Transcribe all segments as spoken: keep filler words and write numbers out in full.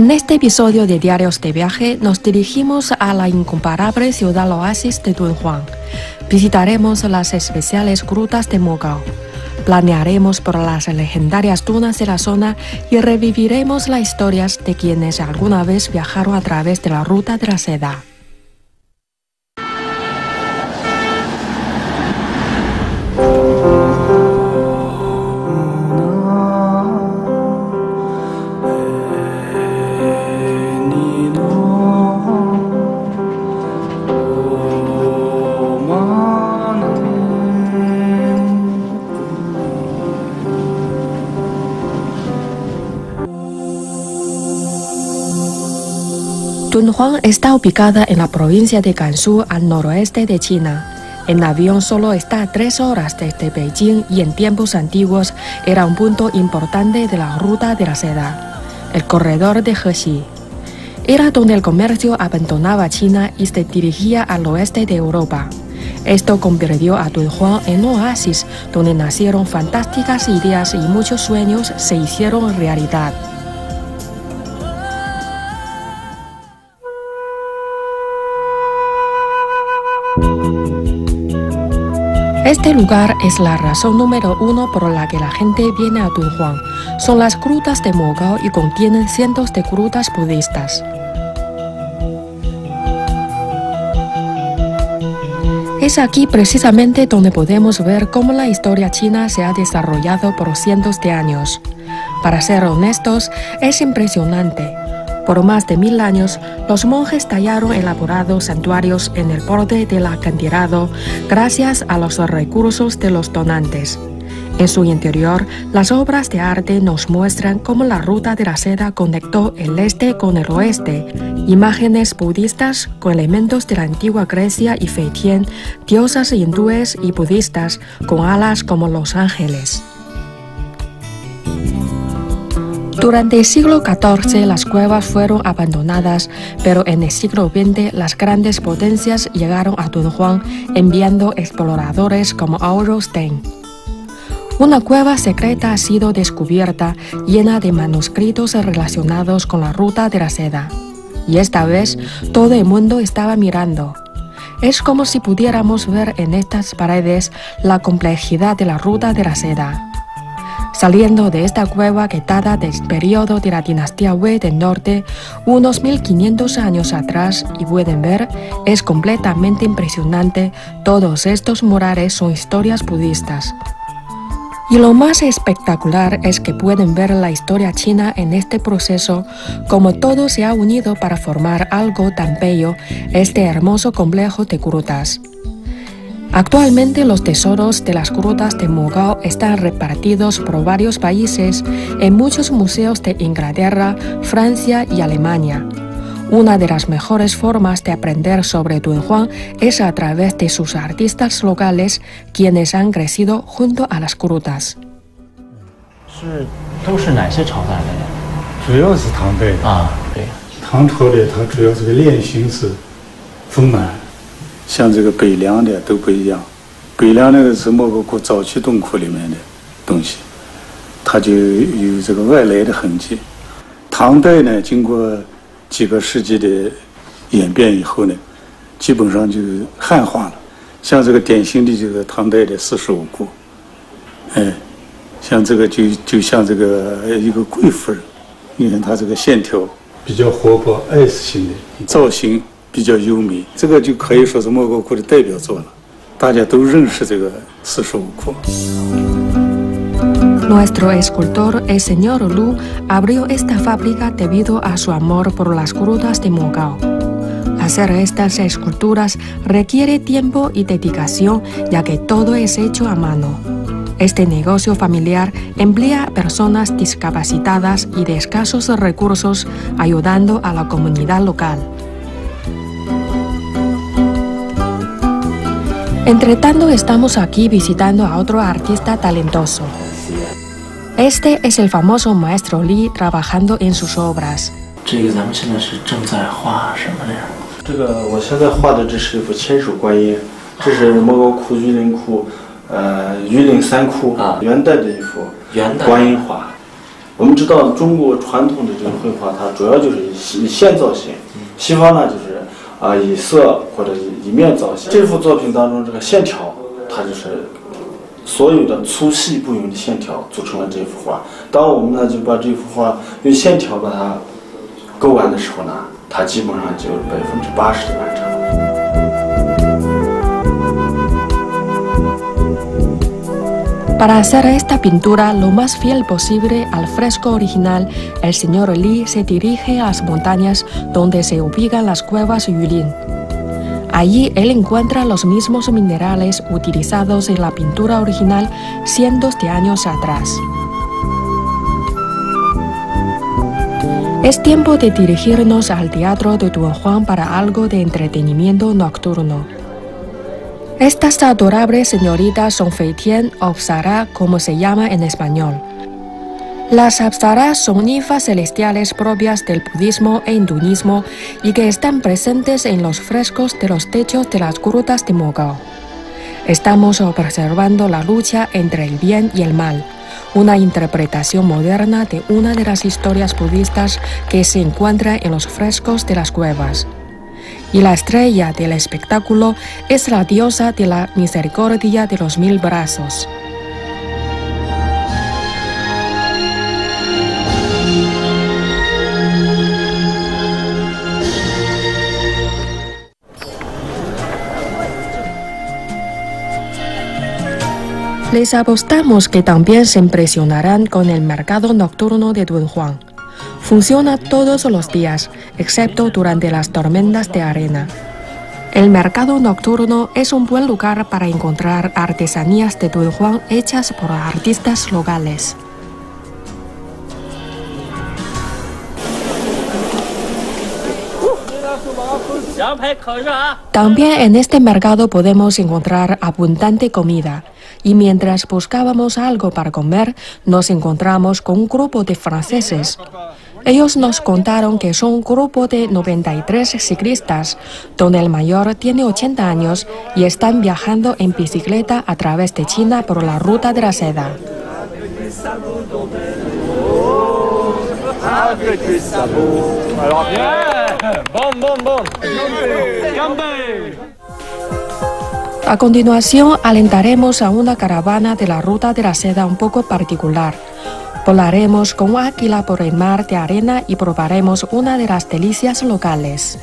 En este episodio de Diarios de Viaje nos dirigimos a la incomparable ciudad oasis de Dunhuang. Visitaremos las especiales grutas de Mogao. Planearemos por las legendarias dunas de la zona y reviviremos las historias de quienes alguna vez viajaron a través de la ruta de la seda. Dunhuang está ubicada en la provincia de Gansu, al noroeste de China. En avión solo está a tres horas desde Beijing y en tiempos antiguos era un punto importante de la ruta de la seda, el corredor de Hexi. Era donde el comercio abandonaba China y se dirigía al oeste de Europa. Esto convirtió a Dunhuang en un oasis donde nacieron fantásticas ideas y muchos sueños se hicieron realidad. Este lugar es la razón número uno por la que la gente viene a Dunhuang. Son las grutas de Mogao y contienen cientos de grutas budistas. Es aquí precisamente donde podemos ver cómo la historia china se ha desarrollado por cientos de años. Para ser honestos, es impresionante. Por más de mil años, los monjes tallaron elaborados santuarios en el borde del acantilado gracias a los recursos de los donantes. En su interior, las obras de arte nos muestran cómo la ruta de la seda conectó el este con el oeste, imágenes budistas con elementos de la antigua Grecia y Feitian, diosas hindúes y budistas con alas como los ángeles. Durante el siglo catorce las cuevas fueron abandonadas, pero en el siglo veinte las grandes potencias llegaron a Dunhuang enviando exploradores como Auro Stein. Una cueva secreta ha sido descubierta llena de manuscritos relacionados con la ruta de la seda. Y esta vez todo el mundo estaba mirando. Es como si pudiéramos ver en estas paredes la complejidad de la ruta de la seda. Saliendo de esta cueva que data del periodo de la dinastía Wei del norte, unos mil quinientos años atrás, y pueden ver, es completamente impresionante, todos estos murales son historias budistas. Y lo más espectacular es que pueden ver la historia china en este proceso, como todo se ha unido para formar algo tan bello, este hermoso complejo de grutas. Actualmente los tesoros de las grutas de Mogao están repartidos por varios países en muchos museos de Inglaterra, Francia y Alemania. Una de las mejores formas de aprender sobre Dunhuang es a través de sus artistas locales, quienes han crecido junto a las grutas. 是都是哪些朝代的呀？ 主要是唐代的啊，对，唐朝的它主要这个脸型是丰满。 像这个北梁的都不一样，北梁那个是莫高窟早期洞窟里面的东西，它就有这个外来的痕迹。唐代呢，经过几个世纪的演变以后呢，基本上就汉化了。像这个典型的这个唐代的四十五窟，哎，像这个就就像这个一个贵妇人，你看它这个线条比较活泼 S 型的造型。 比较优美，这个就可以说是莫高窟的代表作了。大家都认识这个四十五窟。 Nuestro escultor, el señor Lu, abrió esta fábrica debido a su amor por las grutas de Mogao. Hacer estas esculturas requiere tiempo y dedicación, ya que todo es hecho a mano. Este negocio familiar emplea a personas discapacitadas y de escasos recursos, ayudando a la comunidad local. Entre tanto, estamos aquí visitando a otro artista talentoso. Este es el famoso maestro Li trabajando en sus obras. 这个咱们现在是正在画什么呀？ 这个我现在画的这是一幅千手观音，这是莫高窟榆林窟，呃，榆林三窟啊元代的一幅元代观音画。 我们知道中国传统的这个绘画，它主要就是以以线造型，西方呢就是啊、呃、以色或者以以面造型。这幅作品当中，这个线条，它就是所有的粗细不匀的线条组成了这幅画。当我们呢就把这幅画用线条把它勾完的时候呢，它基本上就百分之八十的完成了。 Para hacer esta pintura lo más fiel posible al fresco original, el señor Li se dirige a las montañas donde se ubican las cuevas Yulin. Allí él encuentra los mismos minerales utilizados en la pintura original cientos de años atrás. Es tiempo de dirigirnos al teatro de Dunhuang para algo de entretenimiento nocturno. Estas adorables señoritas son Feitian o Apsara, como se llama en español. Las Apsaras son ninfas celestiales propias del budismo e hinduismo y que están presentes en los frescos de los techos de las grutas de Mogao. Estamos observando la lucha entre el bien y el mal, una interpretación moderna de una de las historias budistas que se encuentra en los frescos de las cuevas. Y la estrella del espectáculo es la diosa de la misericordia de los mil brazos. Les apostamos que también se impresionarán con el mercado nocturno de Dunhuang. Funciona todos los días, excepto durante las tormentas de arena. El mercado nocturno es un buen lugar para encontrar artesanías de Dunhuang hechas por artistas locales. También en este mercado podemos encontrar abundante comida. Y mientras buscábamos algo para comer, nos encontramos con un grupo de franceses. Ellos nos contaron que son un grupo de noventa y tres ciclistas, donde el mayor tiene ochenta años y están viajando en bicicleta a través de China por la ruta de la seda. A continuación, alentaremos a una caravana de la ruta de la seda un poco particular. Volaremos con un águila por el mar de arena y probaremos una de las delicias locales.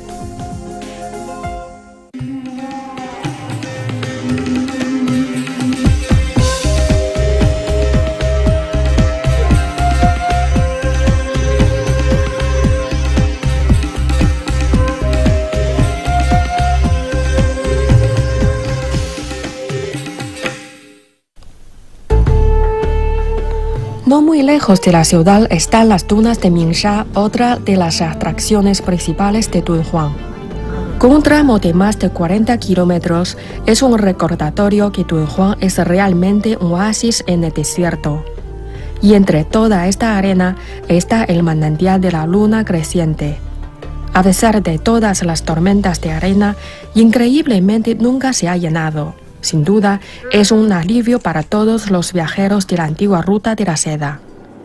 No muy lejos de la ciudad están las dunas de Mingsha, otra de las atracciones principales de Dunhuang. Con un tramo de más de cuarenta kilómetros, es un recordatorio que Dunhuang es realmente un oasis en el desierto. Y entre toda esta arena está el manantial de la luna creciente. A pesar de todas las tormentas de arena, increíblemente nunca se ha llenado. Sin duda, es un alivio para todos los viajeros de la antigua ruta de la seda.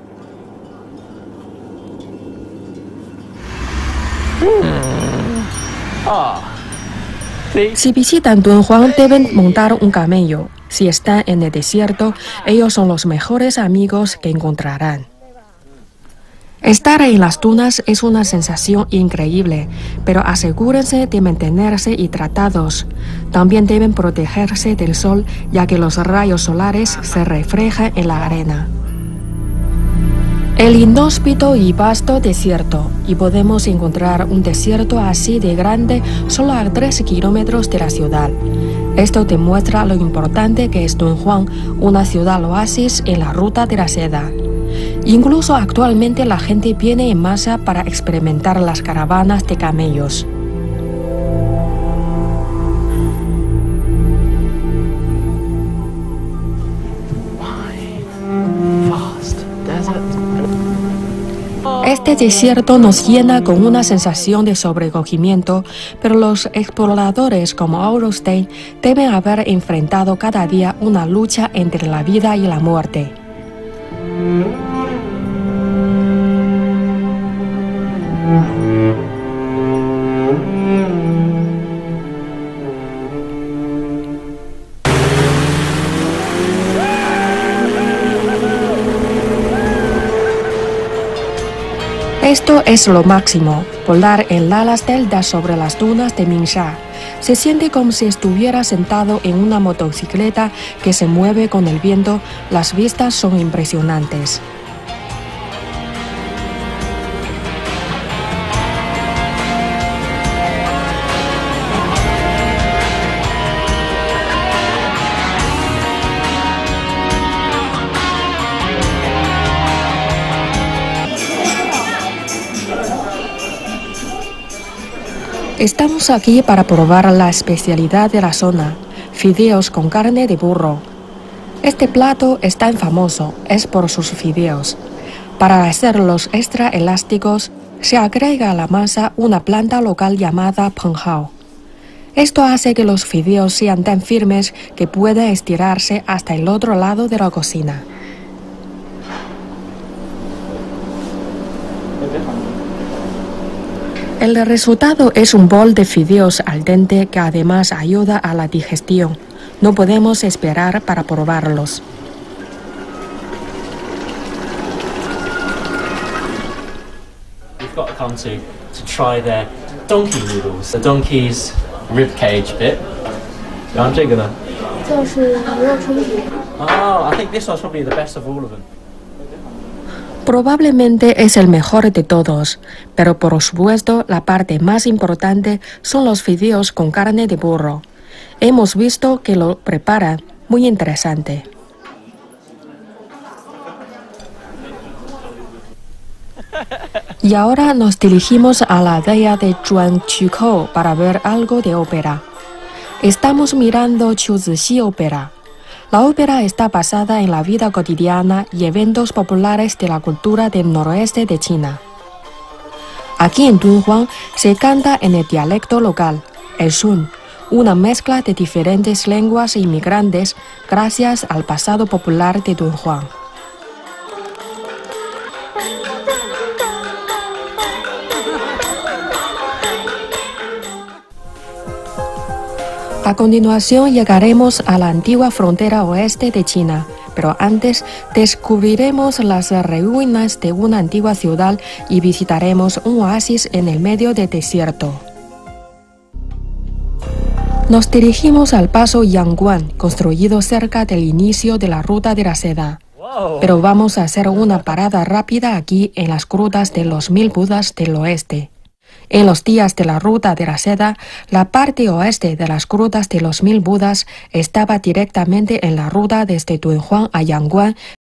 Si visitan Dunhuang, deben montar un camello. Si están en el desierto, ellos son los mejores amigos que encontrarán. Estar en las dunas es una sensación increíble, pero asegúrense de mantenerse hidratados. También deben protegerse del sol, ya que los rayos solares se reflejan en la arena. El inhóspito y vasto desierto, y podemos encontrar un desierto así de grande solo a tres kilómetros de la ciudad. Esto demuestra lo importante que es Dunhuang, una ciudad oasis en la ruta de la seda. Incluso actualmente la gente viene en masa para experimentar las caravanas de camellos. Este desierto nos llena con una sensación de sobrecogimiento, pero los exploradores como Aurostain deben haber enfrentado cada día una lucha entre la vida y la muerte. Esto es lo máximo, volar en alas deltas sobre las dunas de Mingsha. Se siente como si estuviera sentado en una motocicleta que se mueve con el viento. Las vistas son impresionantes. Estamos aquí para probar la especialidad de la zona, fideos con carne de burro. Este plato es tan famoso, es por sus fideos. Para hacerlos extra elásticos, se agrega a la masa una planta local llamada penghao. Esto hace que los fideos sean tan firmes que pueden estirarse hasta el otro lado de la cocina. El resultado es un bol de fideos al dente que además ayuda a la digestión. No podemos esperar para probarlos. We've got to come to to try their donkey noodles, the donkey's rib cage bit. 然后这个呢？ 这是牛肉春饼。 Oh, I think this one's probably the best of all of them. Probablemente es el mejor de todos, pero por supuesto la parte más importante son los fideos con carne de burro. Hemos visto que lo preparan, muy interesante. Y ahora nos dirigimos a la aldea de Zhuangqikou para ver algo de ópera. Estamos mirando Qiuzixi Ópera. La ópera está basada en la vida cotidiana y eventos populares de la cultura del noroeste de China. Aquí en Dunhuang se canta en el dialecto local, el Shun, una mezcla de diferentes lenguas inmigrantes gracias al pasado popular de Dunhuang. A continuación llegaremos a la antigua frontera oeste de China, pero antes descubriremos las ruinas de una antigua ciudad y visitaremos un oasis en el medio del desierto. Nos dirigimos al paso Yangguan, construido cerca del inicio de la Ruta de la Seda. Pero vamos a hacer una parada rápida aquí en las grutas de los Mil Budas del Oeste. En los días de la Ruta de la Seda, la parte oeste de las grutas de los Mil Budas estaba directamente en la ruta desde Dunhuang a Yangguan,